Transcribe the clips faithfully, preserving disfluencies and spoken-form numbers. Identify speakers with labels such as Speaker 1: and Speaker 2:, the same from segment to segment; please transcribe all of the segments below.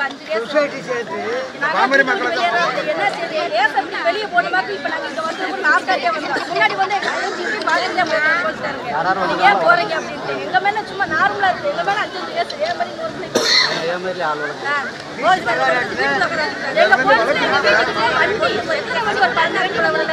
Speaker 1: அஞ்சு கேஸ் என்ன சரி கேஸ் அப்படி வெளியே போனமாக்கு இப்போ நாங்கள் இங்கே வந்து நாற்பதாயிரம் வந்தோம். முன்னாடி வந்து பதினஞ்சு போட்டாங்க. ஏன் போறீங்க அப்படின்ட்டு எங்க மேல சும்மா நார்மலா இருக்கு. எங்க மேல அஞ்சு கேஸ் ஏ மாதிரி ஒரு பிள்ளைங்க எங்க போலீஸ் எங்க வீட்டுக்கு வண்டி எத்தனை வண்டி ஒரு பதினாறு கிலோ வரல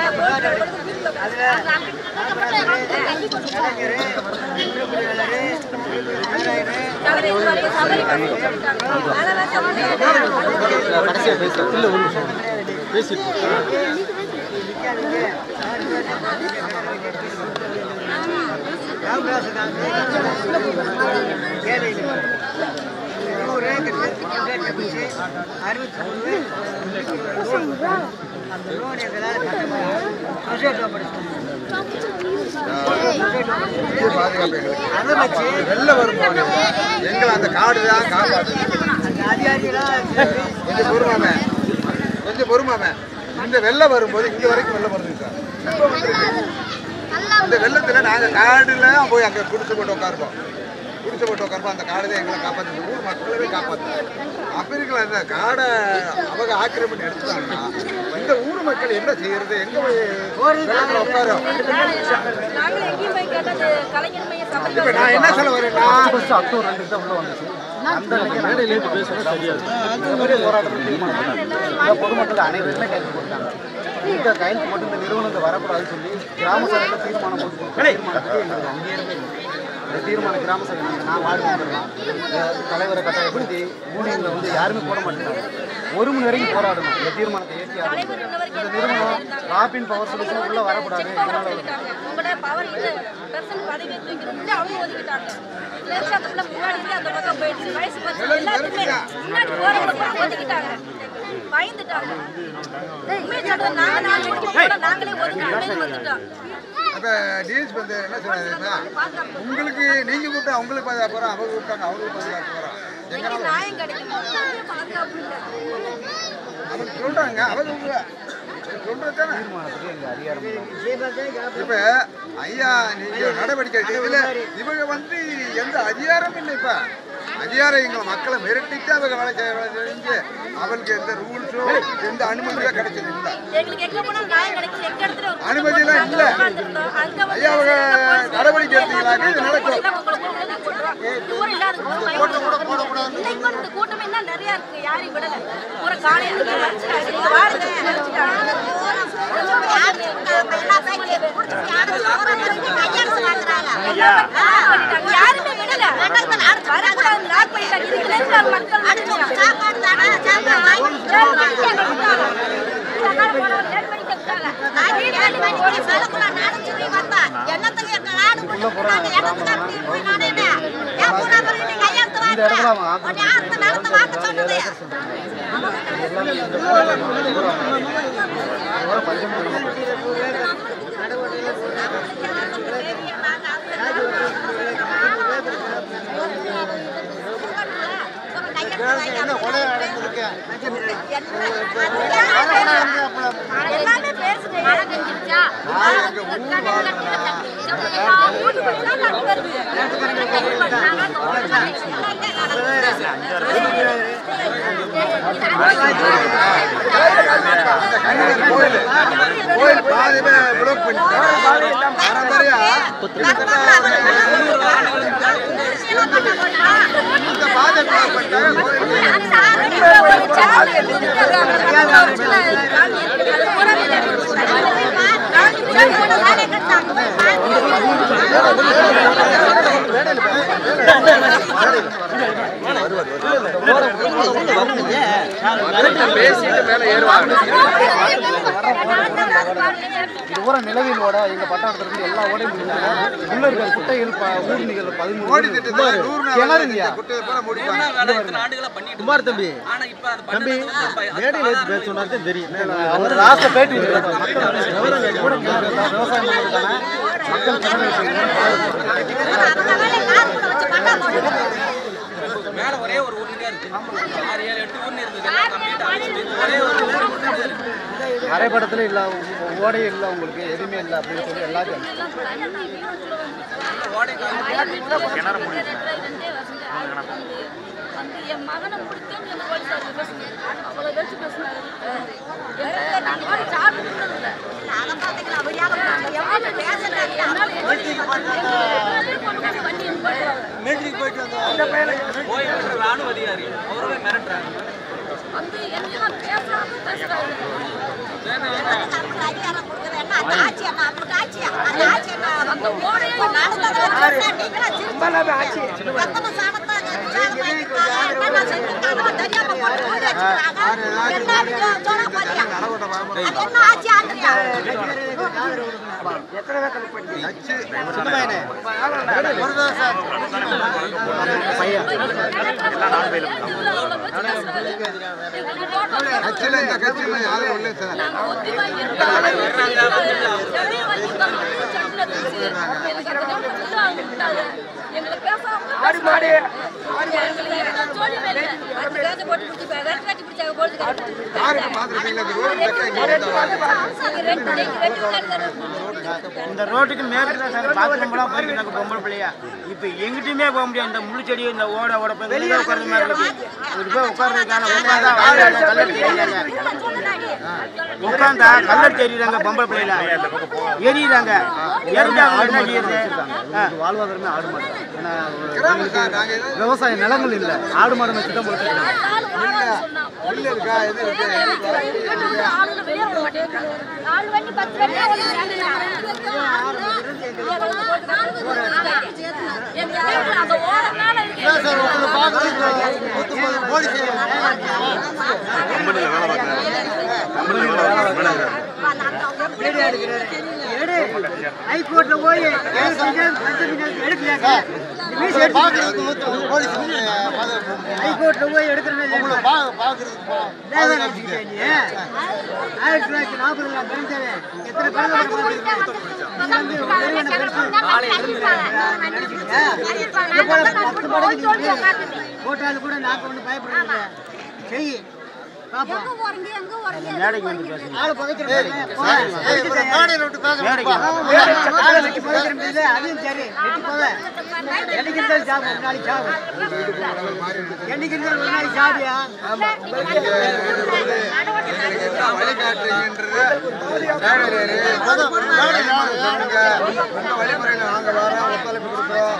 Speaker 2: வெள்ள வரும்போது எங்களை அந்த காடு தான் காப்பாற்று. கொஞ்சம் பொறுமாமே கொஞ்சம் பொறுமாமே இந்த வெள்ளம் வரும்போது இங்க வரைக்கும் வெள்ளம் வருது சார். இப்போ வந்துருக்கு இந்த வெள்ளத்துல நாங்க காடுல போய் அங்க குடிச்சு போட்டு உட்காருப்போம். குடிச்சு போட்டு உட்காருப்போம். அந்த காடு தான் எங்களை காப்பாற்று. ஊர் மக்களவே காப்பாற்று. அப்படி இருக்கலாம். இந்த காடை அவங்க ஆக்கிரமிப்பு எடுத்துட்டாங்கன்னா இந்த ஊர் மக்கள் என்ன செய்யறது? எங்க போய் உட்காரும்? இப்ப நான் என்ன சொல்ல வரேன்னா அக்டோபர் ரெண்டு தான் உள்ள வந்துச்சு. அந்த மேடையிலேருந்து பேசுறது சரியாது. போராட்டத்தில் பொதுமக்கள் அனைவருமே கைது போட்டாங்க. இந்த கைது போட்டு இந்த நிறுவனம் வரக்கூடாதுன்னு சொல்லி கிராம சபையில் தீர்மானம் போட்டு தீர்மானத்துக்கு எங்களுக்கு அங்கேயிருந்து இந்த தீர்மானம் கிராம சபை நான் வார்டு மெம்பர்லாம் தலைவரை கட்டாயப்படுத்தி ஊழியர்களை வந்து யாருமே போட மாட்டேங்கிறாங்க. ஒரு மணி வரைக்கும் போராடணும். இந்த தீர்மானத்தை ஏற்றி ஆகணும். இந்த நிறுவனம் ராபின் பவர் சொல்யூஷன் உள்ள வரக்கூடாது. உங்களுக்கு நீங்க கூப்பிட்டா அவங்களுக்கு பாதுகா போறோம், அவங்க கூப்பிட்டாங்க அவங்களுக்கு பாதுகாக்க போறோம். அவங்க சொல்றாங்க அவங்க சொல்றதுதானே. இப்ப ஐயா நீங்க நடவடிக்கை இதுல இவங்க வந்து எந்த அதிகாரமும் இல்லை. இப்ப அதிகாரம் எங்களை மக்களை மிரட்டிட்டு அவங்க வேலை செஞ்சு அவங்களுக்கு எந்த ரூல்ஸோ எந்த அனுமதியோ கிடைச்சது இல்லை. அனுமதியெல்லாம் இல்லை. ஐயா அவங்க நடவடிக்கை எடுத்தீங்களாங்க இது நடக்கும்.
Speaker 1: கூட்டமே நிறைய இருக்கு. யாரையும் விடல. ஒரு காலையில யாருமே விடல. எல்லாமே பேசுங்க.
Speaker 2: கோயில் பாதிமே பிளாக் பண்ணிட்டாங்க. அந்த பாதை பிளாக் பண்ணிட்டாங்க. நிலவிலோட எங்க பட்டாளத்திலிருந்து எல்லா ஓடையும் உள்ள இருக்கிற குட்டைகள் ஊர்நிகள் பதிமூணு குமார் தம்பி தம்பி மேடையில் எடுத்து பேச சொன்னா தெரியும். அவர் லாஸ்ட்ல பேட்டி விவசாயம்
Speaker 3: மேல ஒரே ஒரு ஊர்ல இருக்கு. ஆறு ஏழு எட்டு ஊர்ல இருக்கு. ஒரே ஒரு
Speaker 2: அரைப்படத்துல இல்ல ஓடையே இல்லை உங்களுக்கு எதுவுமே இல்லை அப்படின்னு சொல்லி எல்லாத்தையும்
Speaker 3: ஓடை கிணறு
Speaker 1: வந்து என் மகனை முடிக்கன்னு எங்க போலீஸார் பேசுனாரு. அவ்வளோ பேச்சு பேசுனாரு. நாங்கள் மாதிரி சார்ஜ் கொடுத்ததில்லை.
Speaker 3: ராணுவ அதிகாரி அவருமே மிரட்டுறாங்க
Speaker 1: வந்து என்னையும் பேசாம பேசுறாரு. அந்த ஓடையே
Speaker 2: இந்த ரோட்டுக்கு மேற்கு பாத்ரூம்லாம் போயிருக்காங்க பொம்பளை பிள்ளையா. இப்போ எங்கிட்டுமே போக முடியாது. இந்த முள்ளு செடி இந்த ஓட ஓட போய் உட்கார்ற மாதிரி இருக்கு. ஒரு போய் உட்கார்றதுக்கான உட்காந்தா கல்லடி தெரியாங்க. உட்காந்தா கல்லடி தெரியுறாங்க பொம்பளை பிள்ளைல எரியுறாங்க. எரிஞ்சா என்ன செய்யுது? வாழ்வாதாரமே ஆடு மாடு. விவசாய நிலங்கள் இல்லை. ஆடு மாடு வச்சு தான் போட்டுருக்காங்க.
Speaker 4: ஹைகோர்ட்ல போய் ஹைகோர்ட்ல போய் எடுக்கிறேன். ஆயிரத்தி தொள்ளாயிரத்தி நாற்பதுல பெருந்தேன் எத்தனை போட்டாலும் கூட நாக்கு ஒண்ணு பயப்படுறாங்க. செய்
Speaker 2: மேடைக்கு வந்து பேசுங்க.
Speaker 4: ஆளு பகைக்கிறேன் அதையும் சரி என்னைக்கு இருந்தாலும் சாப்பிடும். ஒரு நாளைக்கு சாப்பிடும். என்னைக்கு இருந்தாலும் ஒரு நாளைக்கு சாப்பியா
Speaker 2: வழிமுறையில் நாங்க வரோம். ஒத்துழைப்பு கொடுக்குறோம்.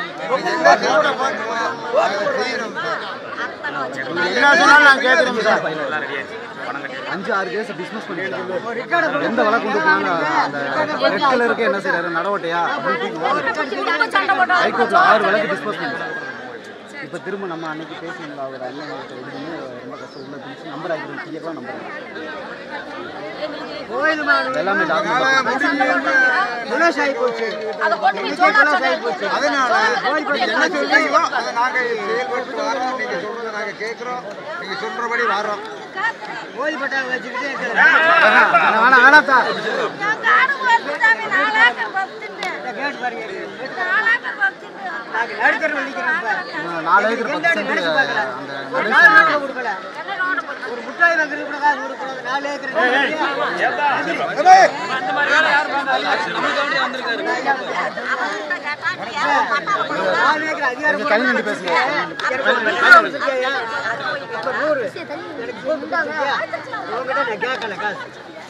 Speaker 2: என்ன சொன்னாலும் நான் கேட்குறேன் சார். அஞ்சு ஆறு கேஸ் டிஸ்மிஸ் பண்ணிருக்காங்க. எந்த வழக்கு கொண்டு போனாங்க அந்த ரெட் கலருக்கு என்ன செய்யறாரு நடவட்டையா ஹைகோர்ட்ல ஆறு வழக்கு டிஸ்மிஸ் பண்ணிருக்காங்க. இப்போ திரும்ப நம்ம அன்னைக்கு பேசியிருந்தோம். அவர் அண்ணன் எதுவுமே ரொம்ப கஷ்டம் உள்ள பிடிச்சி நம்பர் ஆகிடும். கிளியர்லாம் நம்பர் எல்லாமே
Speaker 4: போச்சு.
Speaker 2: அதனால என்ன சொல்றீங்களோ அதை நாங்க செயல்பட்டு வரோம். நீங்க சொல்றதை நாங்க கேட்கிறோம். நீங்க சொல்றபடி வரோம்.
Speaker 4: ஓய்வு பட்டாங்க வச்சுக்கிட்டே
Speaker 2: நாலு ஏக்கர்
Speaker 4: கொடுக்கல. ஒரு முட்டாய் வாங்குறது கூட காசு கொடுக்கூடாது. நாலு ஏக்கர் நாலு ஏக்கர் அதிகாரம்
Speaker 2: கல்வி நின்று பேசுங்க.
Speaker 4: கேட்கல காசு.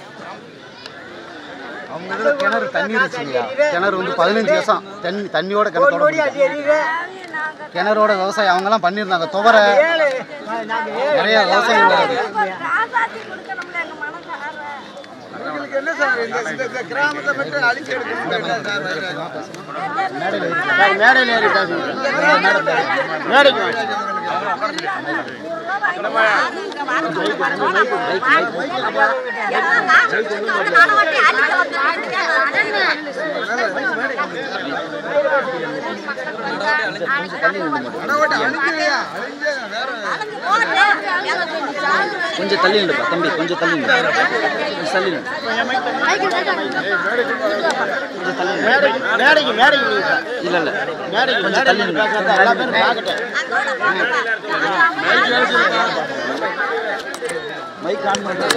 Speaker 2: அவங்க இதுல கிணறு தண்ணி இருந்துச்சுங்க. கிணறு வந்து பதினஞ்சு வருஷம் தண்ணி தண்ணியோட கிணத்தோட கிணறோட விவசாயம் அவங்க எல்லாம் பண்ணிருந்தாங்க. துவரை நிறைய விவசாயம் கிராமத்தை மட்டும் அழிச்சு எடுக்கணும். மேடையில் ஏறி மேடைக்கு கொஞ்சம் தள்ளி நில்லுப்பா தம்பி. கொஞ்சம் தள்ளி நில்லு. தள்ளி நில்லு. மேடைக்கு மேடைக்கு இல்ல இல்ல மேடைக்கு கொஞ்சம் தள்ளி நில்லு. எல்லா பேரும் பார்க்கட்டும். மைக் ஆன் பண்ணுங்க.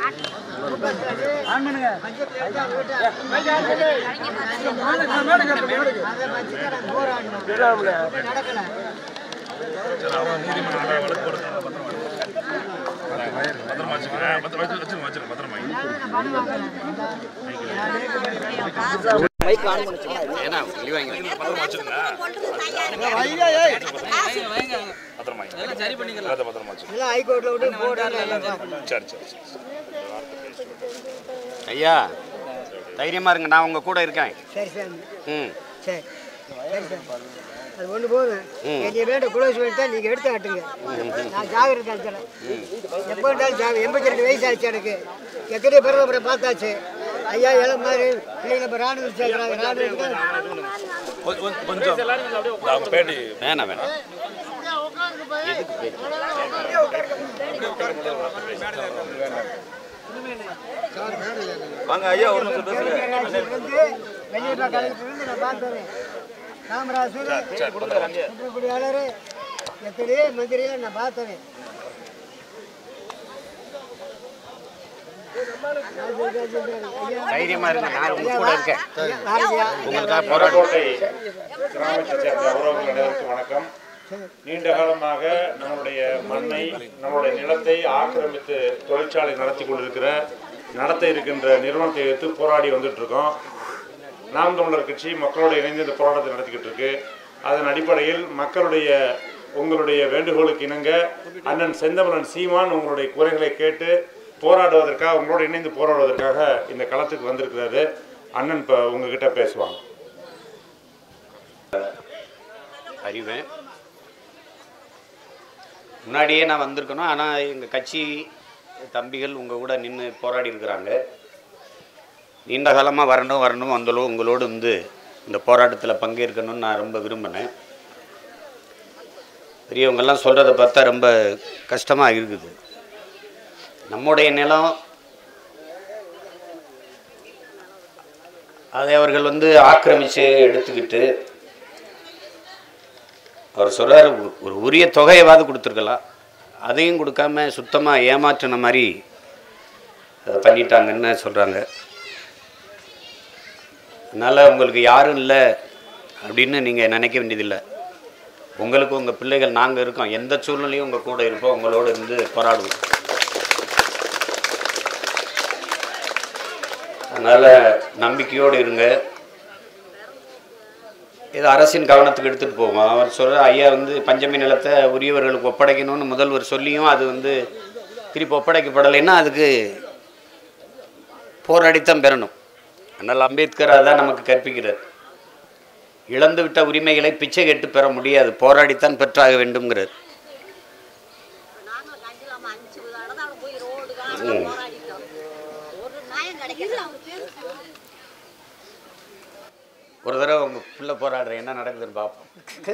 Speaker 5: ஐயா தைரியமா இருங்க, நான் உங்க கூட இருக்கேன்.
Speaker 4: சரி சார்.
Speaker 5: ம்
Speaker 4: சரி சரி சார். அது ஒன்று போதும். என்னைய வேண்ட குளோஸ் பண்ணிட்டா நீங்கள் எடுத்து காட்டுங்க. நான் ஜாகிரதை அடிச்சிடறேன். எப்போ இருந்தாலும் ஜாக எண்பத்தி ரெண்டு வயசு ஆச்சு எனக்கு. எத்தனை பேர் அப்புறம் பார்த்தாச்சு. ஐயா இளம் மாதிரி பிள்ளைங்க இப்போ ராணுவம் சேர்க்குறாங்க. ராணுவத்துக்கு
Speaker 5: வேணாம் வேணாம்.
Speaker 3: வாங்க ஐயா, ஒரு நிமிஷம் பேசுங்க.
Speaker 4: வெளியூர் கலைஞர் நான் பார்த்தேன். காமராஜர் குடியாளர் எத்தனையோ மந்திரியை நான் பார்த்தேன்.
Speaker 5: தைரியமா இருங்க, நான் உங்க கூட இருக்கேன். உங்களுக்காக
Speaker 6: மரக்கோட்டை கிராமத்தைச் சேர்ந்த உறவுகள் அனைவருக்கும் வணக்கம். நீண்ட காலமாக நம்முடைய மண்ணை, நம்முடைய நிலத்தை ஆக்கிரமித்து தொழிற்சாலை நடத்தி கொண்டிருக்கிற நடத்த இருக்கின்ற நிறுவனத்தை எடுத்து போராடி வந்துட்டு இருக்கோம். நாம் தமிழர் கட்சி மக்களோடு இணைந்து இந்த போராட்டத்தை நடத்திக்கிட்டு இருக்கு. அதன் அடிப்படையில் மக்களுடைய உங்களுடைய வேண்டுகோளுக்கு இணங்க அண்ணன் செந்தமிழன் சீமான் உங்களுடைய குறைகளை கேட்டு போராடுவதற்காக, உங்களோடு இணைந்து போராடுவதற்காக இந்த களத்துக்கு வந்திருக்கிறாரு. அண்ணன் இப்போ உங்ககிட்ட பேசுவாங்க.
Speaker 5: அறிவேன், முன்னாடியே நான் வந்திருக்கணும். ஆனால் எங்கள் கட்சி தம்பிகள் உங்கள் கூட நின்று போராடி இருக்கிறாங்க. நீண்ட காலமாக வரணும் வரணும் வந்தளவு உங்களோடு வந்து இந்த போராட்டத்தில் பங்கேற்கணும்னு நான் ரொம்ப விரும்பினேன். பெரியவங்கெல்லாம் சொல்கிறத பார்த்தா ரொம்ப கஷ்டமாக இருக்குது. நம்முடைய நிலம் அதை அவர்கள் வந்து ஆக்கிரமித்து எடுத்துக்கிட்டு, அவர் சொல்கிறார் ஒரு உரிய தொகையவாது கொடுத்துருக்கலாம், அதையும் கொடுக்காம சுத்தமாக ஏமாற்றின மாதிரி பண்ணிட்டாங்கன்னு சொல்கிறாங்க. அதனால் உங்களுக்கு யாரும் இல்லை அப்படின்னு நீங்கள் நினைக்க வேண்டியதில்லை. உங்களுக்கு உங்கள் பிள்ளைகள் நாங்கள் இருக்கோம். எந்த சூழ்நிலையும் உங்கள் கூட இருப்போம். உங்களோடு இருந்து போராடுவோம். அதனால் நம்பிக்கையோடு இருங்க. இது அரசின் கவனத்துக்கு எடுத்துகிட்டு போவோம். அவர் சொல்கிற ஐயா வந்து பஞ்சமி நிலத்தை உரியவர்களுக்கு ஒப்படைக்கணும்னு முதல்வர் சொல்லியும் அது வந்து திருப்பி ஒப்படைக்கப்படலைன்னா அதுக்கு போராடித்தான் பெறணும். அதனால் அம்பேத்கர் அதான் நமக்கு கற்பிக்கிறார். இழந்துவிட்ட உரிமைகளை பிச்சை கேட்டு பெற முடியாது, போராடித்தான் பெற்றாக வேண்டும்ங்கிறார். ஒரு தடவை உங்க பிள்ளை போராடுற என்ன நடக்குதுன்னு பார்ப்போம்.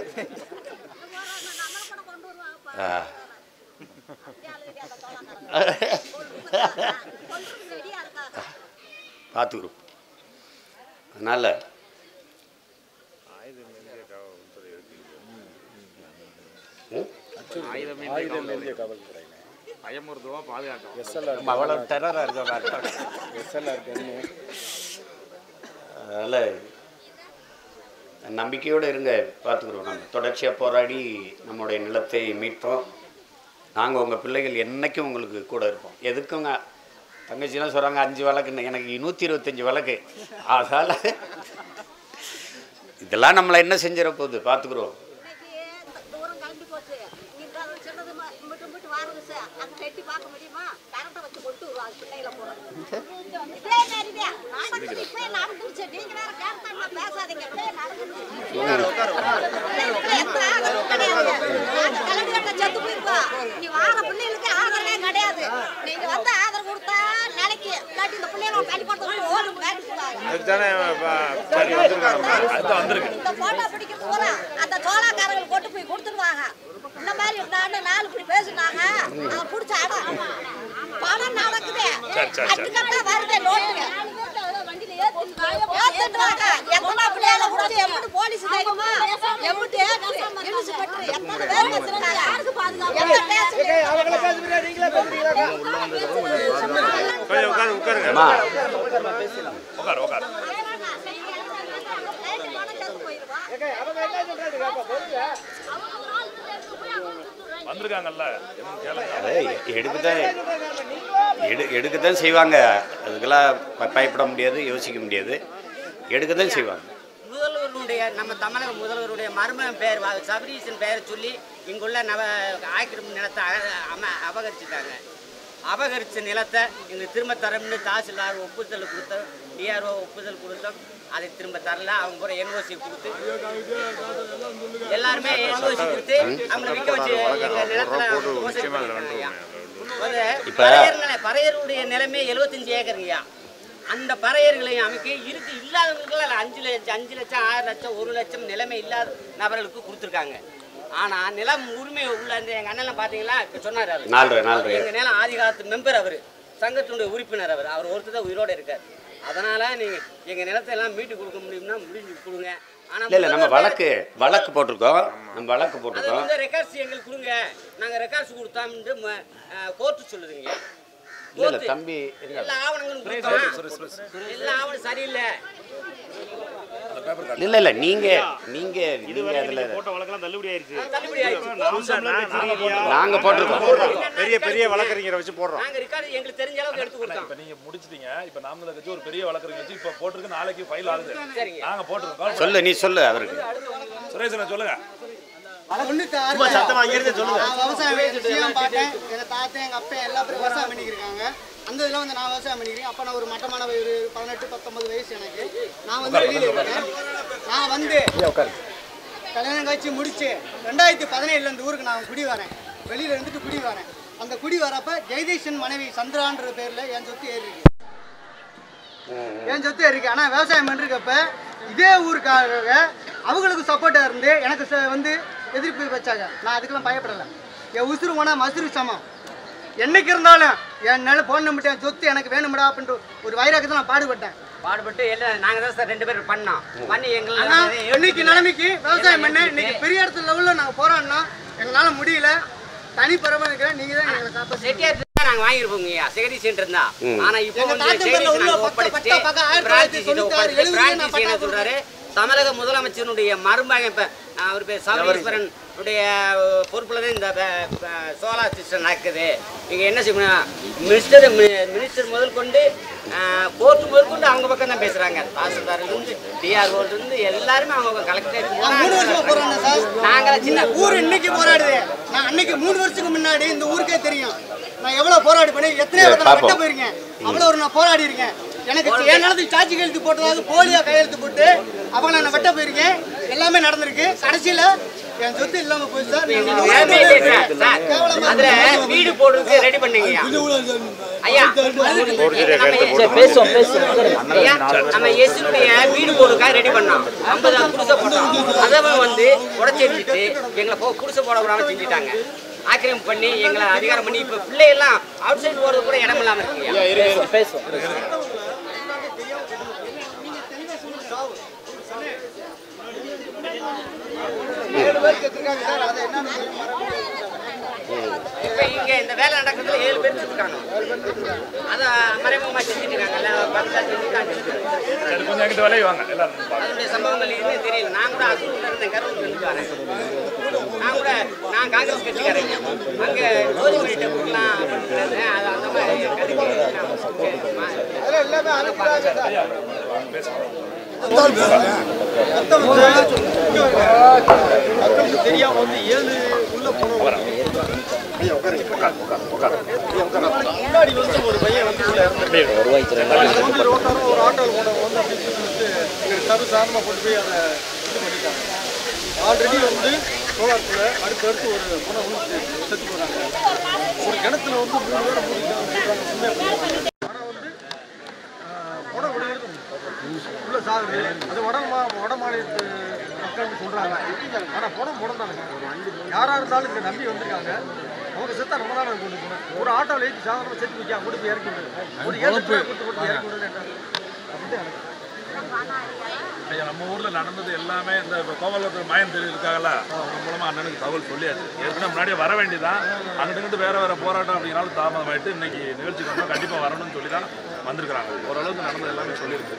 Speaker 5: பார்த்துக்கிறோம். அதனால அவ்வளோ டெரரா இருக்க. அதனால நம்பிக்கையோடு இருங்க, பார்த்துக்குறோம். நம்ம தொடர்ச்சியாக போராடி நம்முடைய நிலத்தை மீட்போம். நாங்கள் உங்கள் பிள்ளைகள் என்றைக்கும் உங்களுக்கு கூட இருப்போம். எதுக்குங்க தங்கச்சிலாம் சொல்கிறாங்க அஞ்சு வழக்குன்னு, எனக்கு நூற்றி இருபத்தஞ்சி வழக்கு. அதால் இதெல்லாம் நம்மளை என்ன செஞ்சிட போகுது, பார்த்துக்குறோம்.
Speaker 1: இந்த மாதிரி நாலு நாலு இப்படி பேசுனாங்க, அவங்க பிடிச்ச ஆடம் பணம் நடக்குது, அதுக்கப்புறம் வருது நோட்டு ஏத்துறாங்க. எத்தனை பிள்ளைகளை கொடுத்து எப்படி போலீஸ் தெரியுமா, எப்படி இழுச்சு பட்டு எத்தனை பேர் பேசுறாங்க.
Speaker 5: அம்மா
Speaker 6: உட்கார் உட்கார் வந்திருக்காங்கல்ல
Speaker 5: எடுக்கத்தான் எடு எடுக்கத்தான் செய்வாங்க. அதுக்கெல்லாம் பயப்பட முடியாது, யோசிக்க முடியாது, எடுக்கத்தான் செய்வாங்க.
Speaker 7: முதல்வருடைய நம்ம தமிழக முதல்வருடைய மருமகன் பெயர் சபரீசன் பெயரை சொல்லி இங்குள்ள நவ ஆக்கிரமிப்பு நிலத்தை அம அபகரிச்சுட்டாங்க. அபகரித்த நிலத்தை எங்களுக்கு திரும்ப தரம்னு தாசில்தார் ஒப்புதல் கொடுத்தோம், டிஆர்ஓ ஒப்புதல் கொடுத்தோம். அதை திரும்ப தரல. அவங்க கூட என்ஓசி கொடுத்து எல்லாருமே என்ஓசி கொடுத்து அவங்களை விற்க வச்சு எங்கள் நிலத்தில் பறையருடைய நிலமே எழுபத்தஞ்சு ஏக்கருங்கய்யா. அந்த பறையர்களையும் அமைக்க இருக்கு இல்லாதவங்களுக்கு அஞ்சு லட்சம் அஞ்சு லட்சம் ஆறு லட்சம் ஒரு லட்சம் நிலைமை இல்லாத நபர்களுக்கு கொடுத்துருக்காங்க. ஆனால் நிலம் உரிமை உள்ள இந்த எங்கள் அண்ணெல்லாம் பார்த்தீங்களா இப்போ சொன்னார் அவர் எங்கள் நிலம் ஆதி காலத்து மெம்பர், அவர் சங்கத்தினுடைய உறுப்பினர், அவர் அவர் ஒருத்தர் தான் உயிரோடு இருக்கார். அதனால் நீங்கள் எங்கள் நிலத்தை எல்லாம் மீட்டு கொடுக்க முடியும்னா முடிஞ்சு கொடுங்க. ஆனால்
Speaker 5: இல்லை நம்ம வழக்கு வழக்கு போட்டிருக்கோம், நம்ம வழக்கு போட்டிருக்கோம்.
Speaker 7: அந்த ரெக்கார்ட்ஸ் எங்களுக்கு கொடுங்க, நாங்கள் ரெக்கார்ட்ஸ் கொடுத்தாம்னு கோர்ட்டு சொல்லுதுங்க.
Speaker 5: இல்லை தம்பி
Speaker 7: எல்லா ஆவணங்களும் எல்லா ஆவணம் சரியில்லை.
Speaker 5: இல்லை இல்லை நீங்கள் நீங்கள் நீங்கள் அதில் நாங்கள் போட்டிருக்கோம்.
Speaker 6: பெரிய பெரிய வழக்கறிஞரை வச்சு போடுறோம்.
Speaker 7: நாங்கள் ரெக்கார்டு எங்களுக்கு தெரிஞ்ச அளவுக்கு எடுத்து கொடுத்தோம்.
Speaker 6: இப்போ நீங்கள் முடிச்சிட்டீங்க. இப்போ நாம கட்சி ஒரு பெரிய வழக்கறிஞர் வச்சு இப்போ போட்டிருக்கு, நாளைக்கு ஃபைல் ஆகுது.
Speaker 7: சரிங்க,
Speaker 6: நாங்கள் போட்டிருக்கோம்.
Speaker 5: சொல்லு, நீ சொல்லு அவருக்கு.
Speaker 6: சுரேஷன் சொல்லுங்க.
Speaker 4: விவசாயம் பார்த்தேன். எங்க தாத்தன் எங்க அப்பா எல்லா பேரும் விவசாயம் பண்ணிக்கிருக்காங்க. அந்த இதில் வந்து நான் விவசாயம் பண்ணிக்கிறேன். அப்போ நான் ஒரு மட்டமான ஒரு பதினெட்டு பத்தொன்பது வயசு எனக்கு. நான் வந்து வெளியில் இருக்கேன். நான் வந்து கல்யாணம் காட்சி முடிச்சு ரெண்டாயிரத்தி பதினேழுல இந்த ஊருக்கு நான் குடி வரேன். வெளியில இருந்துட்டு குடி வரேன். அந்த குடி வரப்ப ஜெயதீஷன் மனைவி சந்திரான்ற பேர்ல என் சொத்து ஏறி இருக்கு. என் சொத்து இருக்கு. ஆனால் விவசாயம் பண்ணிருக்கப்ப இதே ஊருக்காக அவங்களுக்கு சப்போர்ட்டாக இருந்து எனக்கு வந்து எதிர்ப்பு வச்சாங்க. நான் அதுக்கெல்லாம் பயப்படலை. என் உசுறு போனால் மசுறு சமம். என்னைக்கு இருந்தாலும் என் நில போன் நம்பிட்டு என் சொத்து எனக்கு வேணும்டா அப்படின்ட்டு ஒரு வைராக்கத்தை நான் பாடுபட்டேன்.
Speaker 7: பாடுபட்டு எல்லாம் நாங்கள் தான் சார் ரெண்டு பேரும் பண்ணோம். பண்ணி எங்களை
Speaker 4: இன்னைக்கு நிலைமைக்கு விவசாயம் பண்ண இன்னைக்கு பெரிய இடத்துல லெவலில் நாங்கள் போராடினோம். எங்களால் முடியல. தனி பரவாயில்ல இருக்கிறேன். நீங்கள் தான் எங்களை காப்பாற்றி
Speaker 7: செட்டியார் நாங்கள் வாங்கியிருப்போங்க செகரி சென்டர் தான். ஆனால் இப்போ சொல்றாரு தமிழக முதலமைச்சருடைய மருமகன் அவர் பேர் சபரீஸ்வரன் உடைய பொறுப்புல தான் இந்த சோலார் சிஸ்டம் நடக்குது. இங்கே என்ன செய்யணும், மினிஸ்டர் மினிஸ்டர் முதல் கொண்டு கோர்ட்டு முதல் கொண்டு அவங்க பக்கம் தான் பேசுறாங்க. தாசில்தார்லேருந்து டிஆர்ஓலேருந்து எல்லாருமே அவங்க கலெக்டரேட்
Speaker 4: மூணு வருஷமா போராடினேன் சார்.
Speaker 7: நாங்கள் சின்ன
Speaker 4: ஊர் இன்னைக்கு போராடுது. நான் அன்னைக்கு மூணு வருஷத்துக்கு முன்னாடி இந்த ஊருக்கே தெரியும் நான் எவ்வளவு போராடி பண்ணி எத்தனை வெட்ட போயிருக்கேன். அவ்வளோ ஒரு நான் போராடி இருக்கேன். எனக்கு என் நிலத்துக்கு சாட்சி கையெழுத்து போட்டதாவது போலியா கையெழுத்து போட்டு அவங்க நான் வெட்ட போயிருக்கேன். எல்லாமே நடந்திருக்கு. கடைசியில என் சொத்து இல்லாம போயிடுச்சு சார்.
Speaker 7: அதுல வீடு போடுறதுக்கு ரெடி பண்ணீங்க ஐயா. பேசுவோம் பேசுவோம் ஐயா. நம்ம எஸ்னுடைய வீடு போடுறதுக்காக ரெடி பண்ணோம். ஐம்பது குடிசை போட்டோம். அதை வந்து உடச்சி எடுத்துட்டு எங்களை குடிசை போட விடாம செஞ்சுட்டாங்க. ஆக்கிரமிப்பு பண்ணி எங்களை அதிகாரம் பண்ணி இப்போ பிள்ளைகள்லாம் அவுட் சைடு போகிறது கூட இடம் இல்லாமல் இருக்குங்க. பேசுவோம். இப்போ இங்கே இந்த வேலை நடக்கிறதுல ஏழு பேர் இருக்காங்க. அதை மறைமுகமாக செஞ்சுட்டு இருக்காங்கல்ல, அதனுடைய சம்பவங்கள் எதுவுமே தெரியல. நான் கூட அசூரில் இருந்தேன், கரூரில் இருந்து வரேன். நான் கூட நான் காங்கிரஸ் கட்சிக்காரங்க. அங்கே ஜோதிமணி டெம்பிள்லாம் பண்ணிட்டு அது அந்த மாதிரி
Speaker 2: தெரியாம வந்து ஏழு உள்ள போனோம். முன்னாடி வந்து ஒரு பையன் வந்து வந்து ரோட்டாரும் ஒரு ஆட்டோவில் போனவங்க வந்து அப்படி சொல்லிட்டு எங்களுக்கு சர்வ சாதாரணமாக கொண்டு போய் அதை இது பண்ணிட்டாங்க. ஆல்ரெடி வந்து சோலாருக்குள்ள அடுத்து அடுத்து ஒரு முனை வந்து செத்து போகிறாங்க. ஒரு கிணத்துல வந்து மூணு பேரை மூடிட்டாங்க. ஆனால் வந்து உடம்பு விடுகிறது உள்ள சாகுது. அது உடம்பு வட மாநிலத்து மக்கள்னு சொல்கிறாங்க. ஆனால் பணம் முடந்தாங்க. யாராக இருந்தாலும் இங்கே நம்பி வந்திருக்காங்க. அவங்க செத்தா ரொம்ப நேரம் கொண்டு போனேன். ஒரு ஆட்டோவில் ஏற்றி சாதாரணமாக செத்து வைக்க கொண்டு போய் இறக்கி விடுது. ஒரு ஏழு கொடுத்து கொடுத்து இறக்கி விடுது. அப்படின்ட்டு எனக்கு
Speaker 8: ஐயா நம்ம ஊரில் நடந்தது எல்லாமே இந்த கோவலத்தில் மாயம் தெரிய இருக்காங்கல்ல அவங்க மூலமாக அண்ணனுக்கு தகவல் சொல்லியாச்சு. ஏற்கனவே முன்னாடியே வர வேண்டியதான், அங்கிட்டு வேற வேற போராட்டம் அப்படின்னாலும் தாமதமாயிட்டு இன்னைக்கு நிகழ்ச்சிக்கு வந்தால் கண்டிப்பாக வரணும்னு சொல்லி தான் வந்திருக்கிறாங்க. ஓரளவுக்கு நடந்தது எல்லாமே சொல்லியிருக்கு.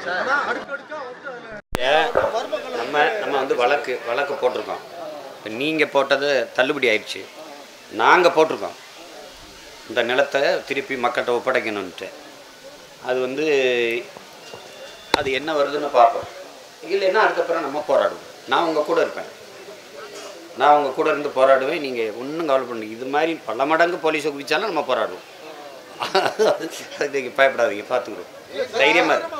Speaker 5: நம்ம நம்ம வந்து வழக்கு வழக்கு போட்டிருக்கோம். இப்போ நீங்கள் போட்டது தள்ளுபடி ஆயிடுச்சு. நாங்கள் போட்டிருக்கோம் இந்த நிலத்தை திருப்பி மக்கள்கிட்ட ஒப்படைக்கணுன்ட்டு. அது வந்து அது என்ன வருதுன்னு பார்ப்போம். இல்லைன்னா அதுக்கப்புறம் நம்ம போராடுவோம். நான் உங்கள் கூட இருப்பேன், நான் உங்கள் கூட இருந்து போராடுவேன். நீங்கள் ஒன்றும் கவலை பண்ணி இது மாதிரி பல மடங்கு போலீஸை குவிச்சாலும் நம்ம போராடுவோம். அது நீங்கள் பயப்படாதீங்க, பார்த்துக்கிறோம். தைரியமாக இருக்கு.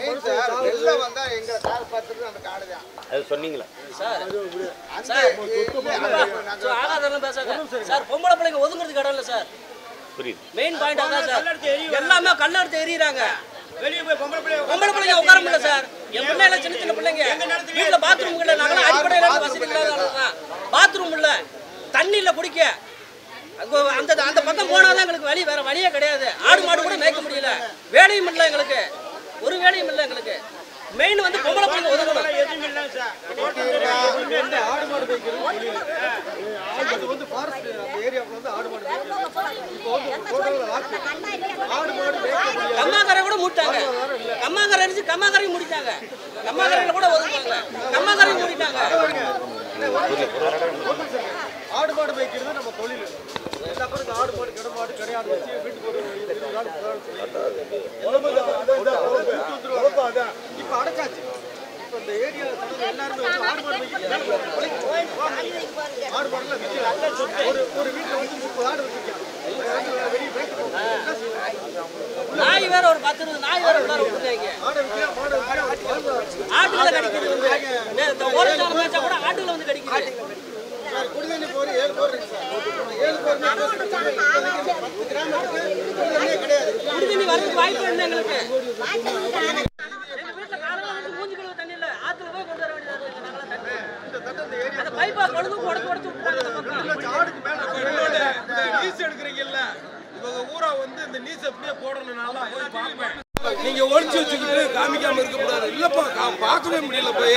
Speaker 5: அது சொன்னீங்களா
Speaker 9: சார்? பொம்பளை பிள்ளைங்க ஒதுங்கிறதுக்கு இடம் இல்லை சார்.
Speaker 5: புரியுது.
Speaker 9: மெயின் பாயிண்ட் அதான் சார். எல்லாமே கல்ல எடுத்து எறிகிறாங்க. வெளியே போய் பொம்பளை பிள்ளைங்க பொம்பளை பிள்ளைங்க உட்கார முடியல சார். என் பிள்ளைங்க சின்ன சின்ன பிள்ளைங்க வீட்டில் பாத்ரூம் இல்லை. நாங்களாம் அடிப்படையில் வசதி இல்லாத பாத்ரூம் இல்லை, தண்ணி இல்லை குடிக்க. அந்த அந்த பக்கம் போனால் தான் எங்களுக்கு வழி, வேற வழியே கிடையாது. ஆடு மாடு கூட மேய்க்க முடியல, வேலையும் இல்லை எங்களுக்கு, ஒரு வேலையும் இல்லை எங்களுக்கு. மெயின் வந்து பொம்பளை பிள்ளைங்க ஒதுங்கணும்.
Speaker 2: எதுவும் இல்லை சார். ஆடு மாடு மேய்க்கிறது அது வந்து ஃபாரஸ்ட் அந்த ஏரியாவுக்கு வந்து ஆடு மாடு ஆடு மாடு
Speaker 9: கம்மாக்கரை கூட மூட்டாங்க. கம்மாக்கரை அடிச்சு கம்மாக்கரையும் மூடிட்டாங்க. கம்மாக்கரையில் கூட ஒதுக்குவாங்க, கம்மாக்கரையும் மூடிட்டாங்க.
Speaker 2: ஆடு மாடு மேய்க்கிறது நம்ம தொழில். எல்லா பேரும் ஆடு மாடு கிட மாடு கிடையாது வச்சு வீட்டுக்கு ஒரு இருபது நாள் இப்போ அடைச்சாச்சு. இப்போ இந்த ஏரியா எல்லாருமே ஆடு மாடு மேய்க்கிறது ஆடு மாடுலாம் விற்கிறாங்க. ஒரு ஒரு வீட்டில் வந்து முப்பது ஆடு வச்சுருக்காங்க.
Speaker 9: நாய் வேற ஒரு பத்து இருபது நாய் வேற உள்ளார விட்டுருக்காங்க. ஆட்டுல கடிக்கிறது வந்து ஓரஞ்சான மேய்ச்சா கூட ஆட்டுல வந்து கடிக்குது.
Speaker 2: குடிதண்ணி போர் ஏழு போர் இருக்கு சார். ஏழு போர் பத்து கிராமத்துக்கு குடிதண்ணியே கிடையாது.
Speaker 9: குடிதண்ணி வரதுக்கு வாய்ப்பு இல்லை எங்களுக்கு. எங்க வீட்டுல காலையில வந்து மூஞ்சி கழுவ தண்ணி இல்லை, ஆத்துல போய் கொண்டு வர வேண்டியது இருக்கு. நாங்களாம் தண்ணி இந்த தட்டை இந்த ஏரியா அந்த பைப்பா கொழுந்து உடச்சு உடச்சு விட்டுறாங்க.
Speaker 2: ஆடுக்கு மேல இந்த நீஸ் எடுக்கிறீங்கல்ல, இவங்க ஊரா வந்து இந்த நீஸ் எப்படியே போடணும்னால போய் பார்ப்பேன். நீங்க ஒளிச்சு வச்சுக்கிட்டு காமிக்காம இருக்க கூடாது. இல்லப்பா பார்க்கவே முடியல போய்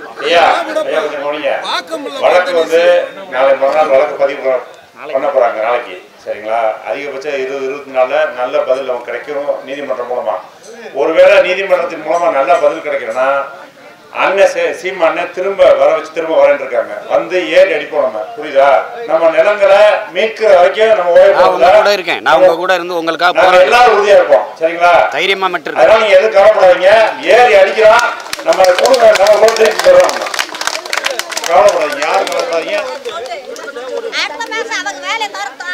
Speaker 2: பார்க்க முடியல.
Speaker 6: வழக்கு வந்து நாளை மறுநாள் வழக்கு பதிவு பண்ண போறாங்க நாளைக்கு. சரிங்களா? அதிகபட்சம் இருபது இருபத்தி நாலுல நல்ல பதில் நமக்கு கிடைக்கும் நீதிமன்றம் மூலமா. ஒருவேளை நீதிமன்றத்தின் மூலமா நல்ல பதில் கிடைக்கிறேன்னா அண்ணன் சீமா அண்ணன் திரும்ப வர வச்சு திரும்ப வரேன் இருக்காங்க. வந்து ஏறி அடிப்போம் நம்ம. புரியுதா? நம்ம நிலங்களை மீட்கிற வரைக்கும் நம்ம
Speaker 5: இருக்கேன். நான் உங்க கூட இருந்து உங்களுக்காக
Speaker 6: எல்லாரும் உறுதியா இருப்போம். சரிங்களா?
Speaker 5: தைரியமா மட்டும்
Speaker 6: அதனால நீங்க எதுவும் கவலைப்படாதீங்க. ஏறி அடிக்கிறோம் நம்ம கொடுங்க, நம்ம கூட திருப்பி தருவோம். கவலைப்படாதீங்க, யாரும் கவலைப்படாதீங்க.
Speaker 1: அடுத்த மாசம் அவங்க வேலையை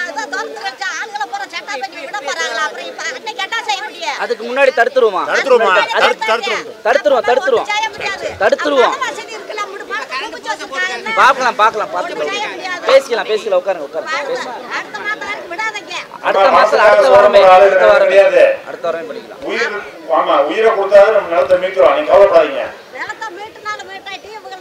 Speaker 9: அதுக்கு முன்னாடி தடுத்துருவோம் தடுத்துருவோம் தடுத்துருவோம் தடுத்துருவோம் தடுத்துருவோம் பார்க்கலாம் பார்க்கலாம் பார்த்துக்கலாம் பேசிக்கலாம் பேசிக்கலாம் உட்காருங்க உட்காருங்க அடுத்த மாசம் அடுத்த வாரமே அடுத்த வாரமே அடுத்த வாரமே பண்ணிக்கலாம்.
Speaker 6: உயிர் ஆமா உயிரை கொடுத்தாலும் நம்ம நிலத்தை மீட்கிறோம். நீங்க கவலைப்படாதீங்க.
Speaker 1: நிலத்தை மீட்டுனாலும் மீட்டாட்டி இவங்க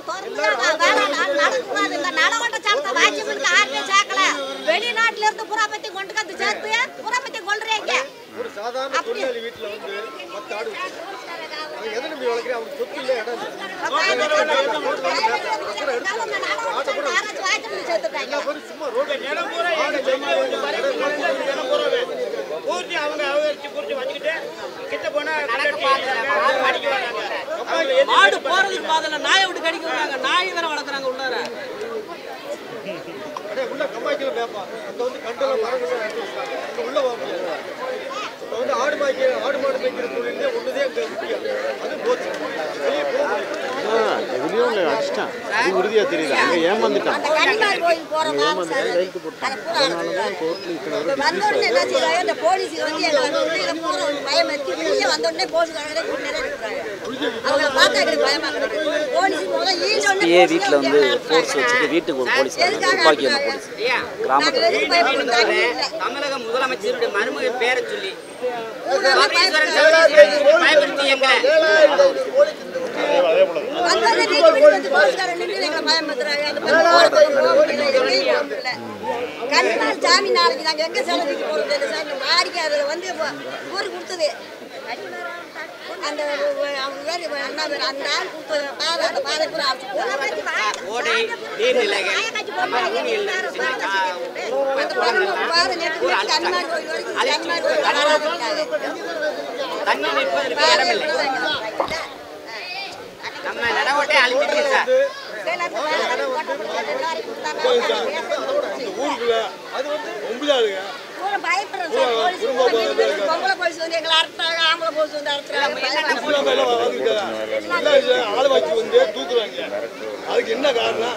Speaker 1: வெளிநாட்டுல இருந்து புறாப்பத்தி கொண்டு வந்து சேர்த்து புறாப்பத்தி கொள்றீங்க.
Speaker 2: ஒரு சாதாரண தொழிலாளி வீட்டுல வந்து பத்து ஆடு எதை நம்பி வளர்க்குறேன்? அவனுக்கு சொத்து இல்லை, இடம் சும்மா ரோடு பூர்த்தி அவங்க அவகரிச்சு பூர்த்தி வச்சுக்கிட்டு கிட்ட போனா
Speaker 9: மாடு போறதுக்கு பாதல நாயை விட்டு கடிக்க விடுறாங்க. நாய் வேற வளர்க்குறாங்க உள்ளார.
Speaker 2: உள்ள கம்மாய்க்கல பேப்பா அங்க வந்து கண்டெல்லாம் மரங்கள் உள்ள போக முடியாது. இப்போ வந்து ஆடு மாய்க்க ஆடு மாடு மேய்க்கிற தொழிலே ஒன்றுதே அங்கே முக்கியம். அது போச்சு, வெளியே போக முடியாது.
Speaker 10: எதுலையும் இல்லை அடிச்சிட்டான். அது உறுதியாக தெரியுது. அங்கே ஏமாந்துட்டான்.
Speaker 1: போலீஸ் வந்து பயமத்தி வெளியே வந்தோடனே போலீஸ்
Speaker 9: வீட்டில் வந்து ஃபோர்ஸ் வச்சுட்டு வீட்டுக்கு ஒரு போலீஸ் துப்பாக்கி வந்த போலீஸ் கிராமத்தில்
Speaker 7: தமிழக முதலமைச்சருடைய மருமகன் பேரை சொல்லி
Speaker 1: சாமி நாளைக்கு நாங்க எங்க செலவுக்கு போறது வாடிக்கை வந்து ஊருக்கு கொடுத்தது
Speaker 11: அந்த அவங்க பேர் அண்ணா பேர் அந்த பாதை அந்த பாதை கூட
Speaker 7: ஓடை நீர்நிலைகள் நம்ம பூமியில் தண்ணி நிற்பதற்கு இடமில்லை. நம்ம நடவோட்டை அழிச்சிருக்கு சார்.
Speaker 11: பொம்பளை போலீஸ் வந்து எங்களை அரட்டாங்க, ஆம்பளை போலீஸ் வந்து அரட்டுறாங்க.
Speaker 12: அதுக்கு என்ன காரணம்?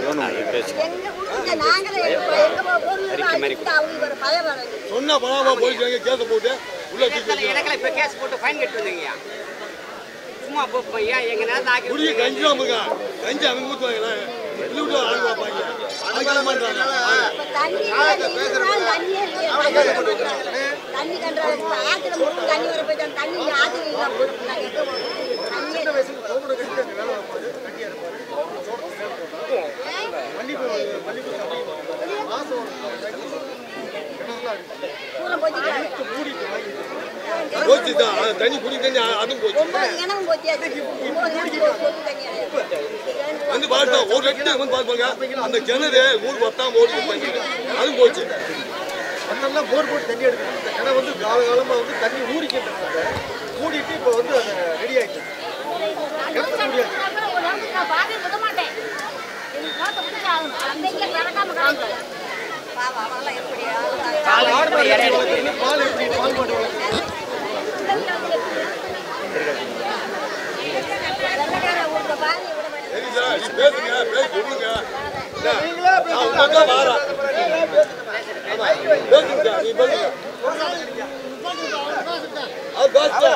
Speaker 12: சொன்னா பணமா போலீஸ் கேஸ் போட்டு உள்ள
Speaker 7: இடங்களை இப்ப கேஸ் போட்டு ஃபைன் கட்டி வந்தீங்க. சும்மா போப்பையா எங்க நேரத்தை ஆக்கி
Speaker 12: குடி கஞ்சி வாங்க கஞ்சி அவங்க ஊத்துவாங்களா இல்லை விட்டு ஆள் பார்ப்பாங்க அதுக்காக மாட்டாங்க
Speaker 11: தண்ணி கண்ட ஆத்துல மட்டும் தண்ணி வர போயிட்டு தண்ணி ஆத்துல
Speaker 12: போச்சு தான் தண்ணி குடி தண்ணி அதுவும் போச்சு வந்து பார்த்தா ஒரு ரெண்டு வந்து பார்ப்பாங்க அந்த கிணறு ஊர் பத்தாம் ஓடி அதுவும் போச்சு
Speaker 2: அதெல்லாம் போர் போட்டு தண்ணி எடுக்கணும். இந்த கிணறு வந்து காலகாலமாக வந்து தண்ணி ஊறிக்கிட்டு மூடிட்டு இப்போ வந்து அதை ரெடி ஆகிட்டு பால் எப்படி பால் மாட்டு
Speaker 12: சரி சார் நீ பேசுங்க பேச சொல்லுங்க நான் உங்க வாரேன் பேசுங்க நீ பேசுங்க அது பேசுங்க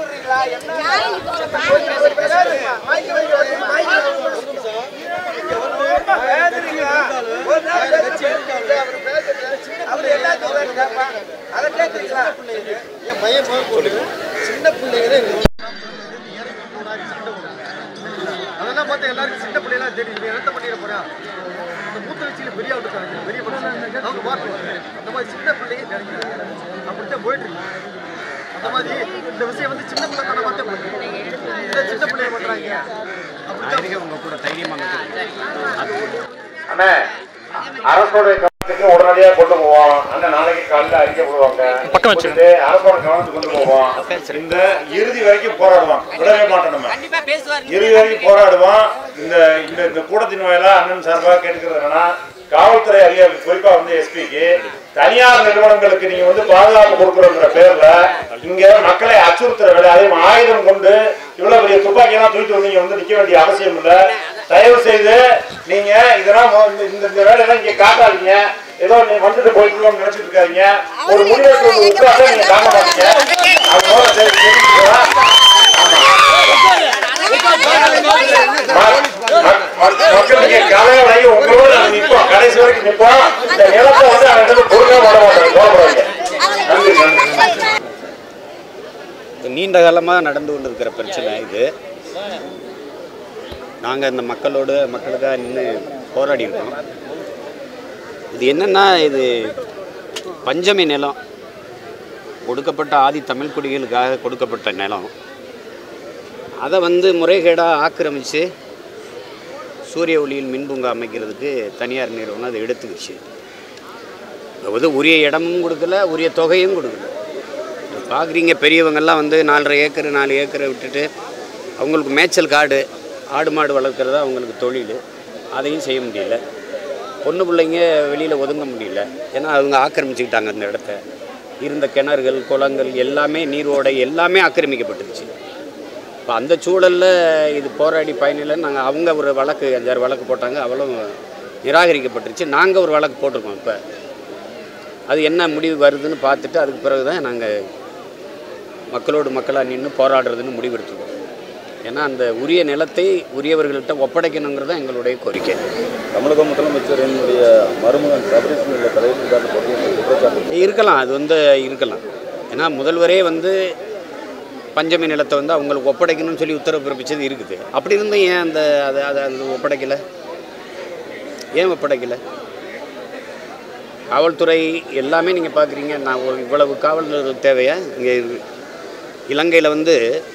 Speaker 2: பையன் போட்டு சின்ன பிள்ளைங்களே அதெல்லாம் பார்த்து எல்லாருக்கும் சின்ன பிள்ளைலாம் தெரியும் என்ன பண்ணிட போறா இந்த மூத்த வச்சியில பெரிய ஆளுக்காங்க பெரிய அவங்க பார்த்துருவாங்க அந்த மாதிரி சின்ன பிள்ளைங்க கிடைக்கிறாங்க அப்படித்தான் போயிட்டு இருக்கு அந்த மாதிரி இந்த விஷயம் வந்து சின்ன பிள்ளை தானே பார்த்தே போகுது சின்ன பிள்ளைய பண்றாங்க அப்படித்தான் உங்க கூட தைரியமாக
Speaker 6: அண்ணே அரசோடைய கவனத்துக்கு உடனடியாக கொண்டு போவோம். அண்ணன் நாளைக்கு காலையில் அறிக்கை போடுவாங்க. அரசோட கவனத்துக்கு கொண்டு போவோம். இந்த இறுதி வரைக்கும் போராடுவோம். விடவே மாட்டோம். நம்ம இறுதி வரைக்கும் போராடுவோம். இந்த இந்த கூட்டத்தின் வாயிலா அண்ணன் சார்பாக கேட்டுக்கிறது என்னன்னா காவல்துறை அதிகாரி குறிப்பா வந்து எஸ்பிக்கு தனியார் நிறுவனங்களுக்கு நீங்க வந்து பாதுகாப்பு கொடுக்குறோங்கிற பேர்ல இங்க மக்களை அச்சுறுத்துற வேலை அதையும் ஆயுதம் கொண்டு இவ்வளவு பெரிய துப்பாக்கியெல்லாம் தூக்கிட்டு வந்து நீங்க வந்து நிக்க வேண்டிய அவசியம் இல்லை. தயவு செய்து நீங்க இதெல்லாம் இந்த வேலையெல்லாம் இங்க காட்டாதீங்க. ஏதோ நீங்க வந்துட்டு போயிட்டு நினைச்சிட்டு இருக்காங்க. ஒரு முடிவெடுப்பு விட்டு அதை நீங்க காட்ட மாட்டீங்க. மக்களுக்கு கலையை உங்களோட நாங்க நிற்போம். கடைசி வரைக்கும் நிற்போம். இந்த நிலத்தை வந்து அவங்க பொருளாக வர மாட்டாங்க. நன்றி நன்றி.
Speaker 5: நீண்ட காலமாக நடந்து கொண்டு இருக்கிற பிரச்சனை இது. நாங்கள் இந்த மக்களோடு மக்களுக்காக நின்று போராடி இருக்கோம். இது என்னென்னா இது பஞ்சமி நிலம், கொடுக்கப்பட்ட ஆதி தமிழ் குடிகளுக்காக கொடுக்கப்பட்ட நிலம். அதை வந்து முறைகேடாக ஆக்கிரமித்து சூரிய ஒளியில் மின்பூங்கா அமைக்கிறதுக்கு தனியார் நிறுவனம் அதை எடுத்துக்கிச்சு. அதாவது உரிய இடமும் கொடுக்கல, உரிய தொகையும் கொடுக்கல. பார்க்குறீங்க பெரியவங்கள்லாம் வந்து நாலரை ஏக்கர் நாலு ஏக்கரை விட்டுட்டு அவங்களுக்கு மேய்ச்சல் காடு ஆடு மாடு வளர்க்குறதா அவங்களுக்கு தொழில், அதையும் செய்ய முடியல. பொண்ணு பிள்ளைங்க வெளியில் ஒதுங்க முடியல, ஏன்னா அவங்க ஆக்கிரமிச்சுக்கிட்டாங்க அந்த இடத்த. இருந்த கிணறுகள் குளங்கள் எல்லாமே நீரோடை எல்லாமே ஆக்கிரமிக்கப்பட்டுருச்சு. இப்போ அந்த சூழலில் இது போராடி பயனில்லை. நாங்கள் அவங்க ஒரு வழக்கு அஞ்சாறு வழக்கு போட்டாங்க, அவளும் நிராகரிக்கப்பட்டுருச்சு. நாங்கள் ஒரு வழக்கு போட்டிருக்கோம். இப்போ அது என்ன முடிவு வருதுன்னு பார்த்துட்டு அதுக்கு பிறகு தான் நாங்கள் மக்களோடு மக்களாக நின்று போராடுறதுன்னு முடிவெடுத்துருக்கோம். ஏன்னா அந்த உரிய நிலத்தை உரியவர்கள்ட்ட ஒப்படைக்கணுங்கிறது தான் எங்களுடைய கோரிக்கை.
Speaker 13: தமிழக முதலமைச்சர் என்னுடைய மருமகன் சபரீஷனில் தலைவர்
Speaker 5: இருக்கலாம், அது வந்து இருக்கலாம். ஏன்னா முதல்வரே வந்து பஞ்சமி நிலத்தை வந்து அவங்களுக்கு ஒப்படைக்கணும்னு சொல்லி உத்தரவு பிறப்பிச்சது இருக்குது. அப்படி இருந்தும் ஏன் அந்த அதை அதை அது ஒப்படைக்கலை? ஏன் ஒப்படைக்கலை? காவல்துறை எல்லாமே நீங்கள் பார்க்குறீங்க. நான் இவ்வளவு காவல் தேவையா? இங்கே இலங்கையில் வந்து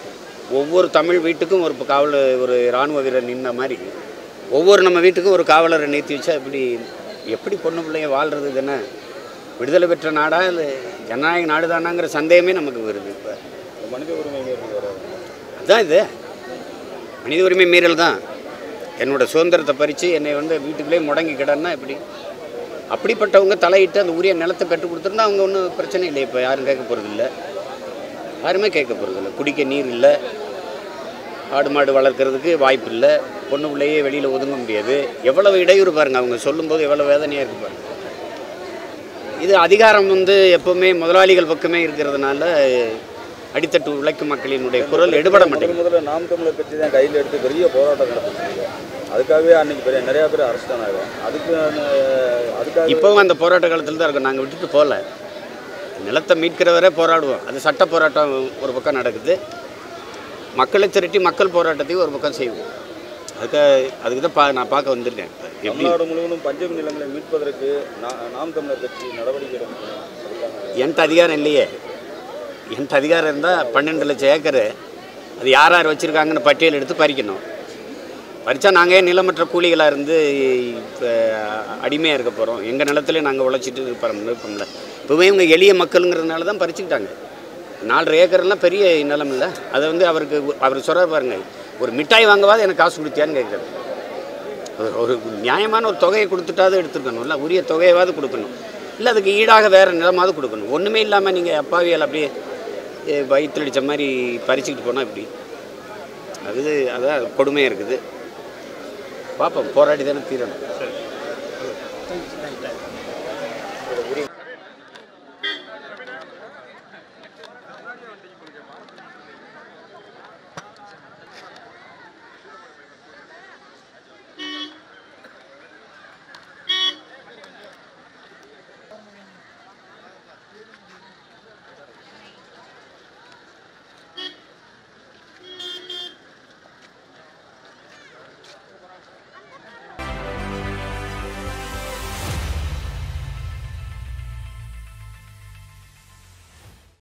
Speaker 5: ஒவ்வொரு தமிழ் வீட்டுக்கும் ஒரு காவல் ஒரு இராணுவ வீரர் நின்ன மாதிரி ஒவ்வொரு நம்ம வீட்டுக்கும் ஒரு காவலரை நிறுத்தி வச்சா இப்படி எப்படி பொண்ணு பிள்ளைங்க வாழ்கிறது தானே? விடுதலை பெற்ற நாடா இல்லை ஜனநாயக நாடு தானாங்கிற சந்தேகமே நமக்கு வருது. இப்போ
Speaker 13: மனித உரிமை மீறல் வராது.
Speaker 5: அதுதான் இது மனித உரிமை மீறல் தான். என்னோட சுதந்திரத்தை பறித்து என்னை வந்து வீட்டுக்குள்ளேயே முடங்கி கிடன்னா எப்படி? அப்படிப்பட்டவங்க தலையிட்டு அந்த உரிய நிலத்தை கற்றுக் கொடுத்துருந்தா அவங்க ஒன்றும் பிரச்சனை இல்லை. இப்போ யாரும் கேட்க போகிறதில்ல, யாருமே கேட்க போகிறதில்ல. குடிக்க நீர் இல்லை, ஆடு மாடு வளர்க்குறதுக்கு வாய்ப்பு இல்லை, பொண்ணு பிள்ளையே வெளியில் ஒதுங்க முடியாது. எவ்வளவு இடையூறு பாருங்கள், அவங்க சொல்லும்போது எவ்வளோ வேதனையாக இருக்குது பாருங்கள். இது அதிகாரம் வந்து எப்போவுமே முதலாளிகள் பக்கமே இருக்கிறதுனால அடித்தட்டு உழைக்கும் மக்களினுடைய குரல் எடுபட மாட்டேங்குது.
Speaker 13: முதல்ல நாம் தமிழர் கட்சி தான் கையில் எடுத்து பெரிய போராட்டம் நடத்துச்சு. அதுக்காகவே அன்றைக்கி பெரிய நிறையா பேர் அரெஸ்ட் ஆனாங்க. அதுக்கு அதுக்காக
Speaker 5: இப்போவும் அந்த போராட்ட காலத்தில் தான் இருக்கும். நாங்கள் விட்டுட்டு போகல, நிலத்தை மீட்கிறவரே போராடுவோம். அது சட்ட போராட்டம் ஒரு பக்கம் நடக்குது, மக்களை திரட்டி மக்கள் போராட்டத்தையும் ஒரு பக்கம் செய்வோம். அதுக்கு அதுக்கு தான் பா நான் பார்க்க வந்திருக்கேன்.
Speaker 13: தமிழ்நாடு முழுவதும் பஞ்சமி நிலங்களை மீட்பதற்கு நாம் தமிழர் கட்சி நடவடிக்கை எடுக்கணும்.
Speaker 5: என்கிட்ட அதிகாரம் இல்லையே. என்கிட்ட அதிகாரம் இருந்தால் பன்னெண்டு லட்சம் ஏக்கரு அது யார் யார் வச்சுருக்காங்கன்னு பட்டியல் எடுத்து பறிக்கணும். பறித்தா நாங்கள் ஏன் நிலமற்ற கூலிகளாக இருந்து இப்போ அடிமையாக இருக்க போகிறோம்? எங்கள் நிலத்துலேயே நாங்கள் உழைச்சிட்டு இருப்போம் இருப்போம்ல. இப்போவே இவங்க எளிய மக்களுங்கிறதுனால தான் பறிச்சுக்கிட்டாங்க. நாலரை ஏக்கர்லாம் பெரிய நிலம் இல்லை. அதை வந்து அவருக்கு அவர் சொல்கிற பாருங்க, ஒரு மிட்டாய் வாங்கவாது எனக்கு காசு கொடுத்தியான்னு கேட்குறது. ஒரு நியாயமான ஒரு தொகையை கொடுத்துட்டாவது எடுத்துருக்கணும், இல்லை உரிய தொகையாவது கொடுக்கணும், இல்லை அதுக்கு ஈடாக வேறு நிலமாவது கொடுக்கணும். ஒன்றுமே இல்லாமல் நீங்கள் அப்பாவியால் அப்படியே வயிற்றுடிச்ச மாதிரி பறிச்சுக்கிட்டு போனால் இப்படி அது அதான் கொடுமையாக இருக்குது. பார்ப்போம், போராடி தானே தீரணும்.